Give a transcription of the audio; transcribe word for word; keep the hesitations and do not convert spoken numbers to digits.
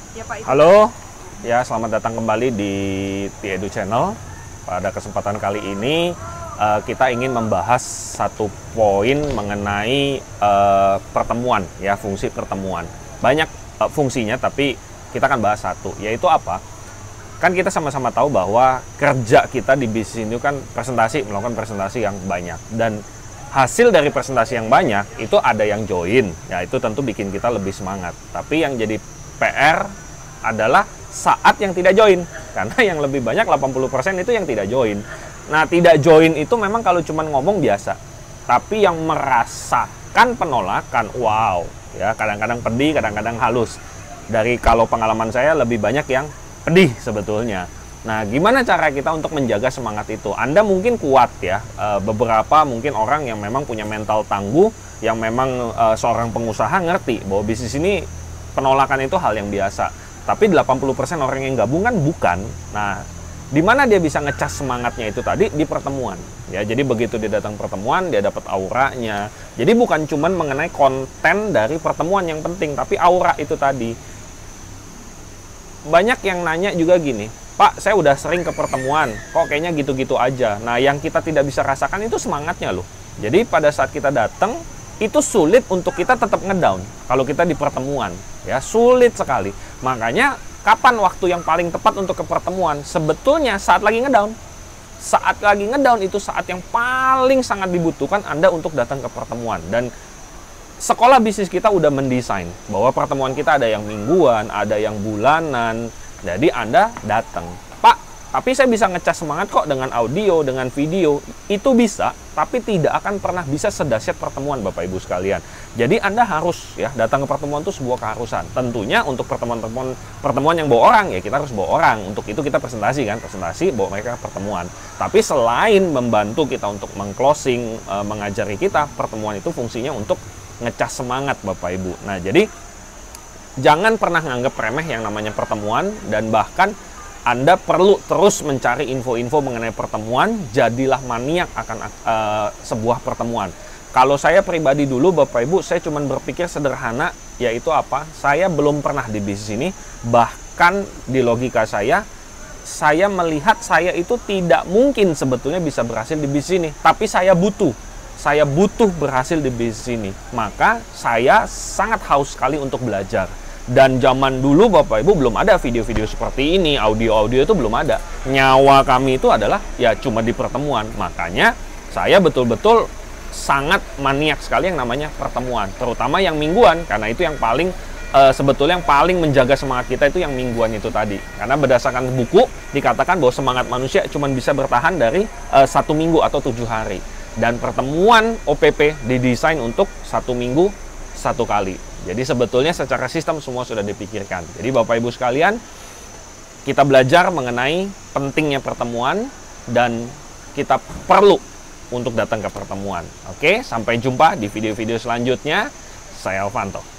Ya, Pak. Itu. Halo, ya selamat datang kembali di T-Edu Channel. Pada kesempatan kali ini uh, kita ingin membahas satu poin mengenai uh, pertemuan, ya fungsi pertemuan. Banyak uh, fungsinya, tapi kita akan bahas satu, yaitu apa? Kan kita sama-sama tahu bahwa kerja kita di bisnis ini kan presentasi, melakukan presentasi yang banyak, dan hasil dari presentasi yang banyak itu ada yang join, ya itu tentu bikin kita lebih semangat. Tapi yang jadi P R adalah saat yang tidak join, karena yang lebih banyak delapan puluh persen itu yang tidak join. Nah, tidak join itu memang kalau cuma ngomong biasa, tapi yang merasakan penolakan, wow, ya kadang-kadang pedih, kadang-kadang halus. Dari kalau pengalaman saya lebih banyak yang pedih sebetulnya. Nah, gimana cara kita untuk menjaga semangat itu? Anda mungkin kuat ya, e, beberapa mungkin orang yang memang punya mental tangguh, yang memang e, seorang pengusaha ngerti bahwa bisnis ini penolakan itu hal yang biasa. Tapi delapan puluh persen orang yang gabung kan bukan. Nah, di mana dia bisa ngecas semangatnya itu tadi? Di pertemuan. Ya, jadi begitu dia datang pertemuan, dia dapat auranya. Jadi bukan cuman mengenai konten dari pertemuan yang penting, tapi aura itu tadi. Banyak yang nanya juga gini, Pak, saya udah sering ke pertemuan, kok kayaknya gitu-gitu aja. Nah, yang kita tidak bisa rasakan itu semangatnya loh. Jadi pada saat kita datang, itu sulit untuk kita tetap ngedown kalau kita di pertemuan, ya sulit sekali. Makanya kapan waktu yang paling tepat untuk ke pertemuan? Sebetulnya saat lagi ngedown. Saat lagi ngedown itu saat yang paling sangat dibutuhkan Anda untuk datang ke pertemuan. Dan sekolah bisnis kita udah mendesain bahwa pertemuan kita ada yang mingguan, ada yang bulanan. Jadi Anda datang, Pak, tapi saya bisa ngecas semangat kok dengan audio, dengan video. Itu bisa, tapi tidak akan pernah bisa sedahsyat pertemuan Bapak Ibu sekalian. Jadi Anda harus ya datang ke pertemuan itu sebuah keharusan. Tentunya untuk pertemuan-pertemuan pertemuan yang bawa orang, ya kita harus bawa orang. Untuk itu kita presentasi kan, presentasi bawa mereka ke pertemuan. Tapi selain membantu kita untuk mengclosing, e, mengajari kita, pertemuan itu fungsinya untuk ngecas semangat Bapak Ibu. Nah, jadi jangan pernah nganggap remeh yang namanya pertemuan, dan bahkan Anda perlu terus mencari info-info mengenai pertemuan. Jadilah maniak akan uh, sebuah pertemuan. Kalau saya pribadi dulu Bapak Ibu, saya cuma berpikir sederhana, yaitu apa? Saya belum pernah di bisnis ini, bahkan di logika saya, saya melihat saya itu tidak mungkin sebetulnya bisa berhasil di bisnis ini, tapi saya butuh. Saya butuh berhasil di bisnis ini. Maka saya sangat haus sekali untuk belajar. Dan zaman dulu Bapak Ibu belum ada video-video seperti ini, audio-audio itu belum ada. Nyawa kami itu adalah ya cuma di pertemuan. Makanya saya betul-betul sangat maniak sekali yang namanya pertemuan. Terutama yang mingguan, karena itu yang paling e, sebetulnya yang paling menjaga semangat kita itu yang mingguan itu tadi. Karena berdasarkan buku dikatakan bahwa semangat manusia cuma bisa bertahan dari e, satu minggu atau tujuh hari. Dan pertemuan O P P didesain untuk satu minggu satu kali. Jadi sebetulnya secara sistem semua sudah dipikirkan. Jadi Bapak Ibu sekalian, kita belajar mengenai pentingnya pertemuan dan kita perlu untuk datang ke pertemuan. Oke, sampai jumpa di video-video selanjutnya. Saya Alvanto.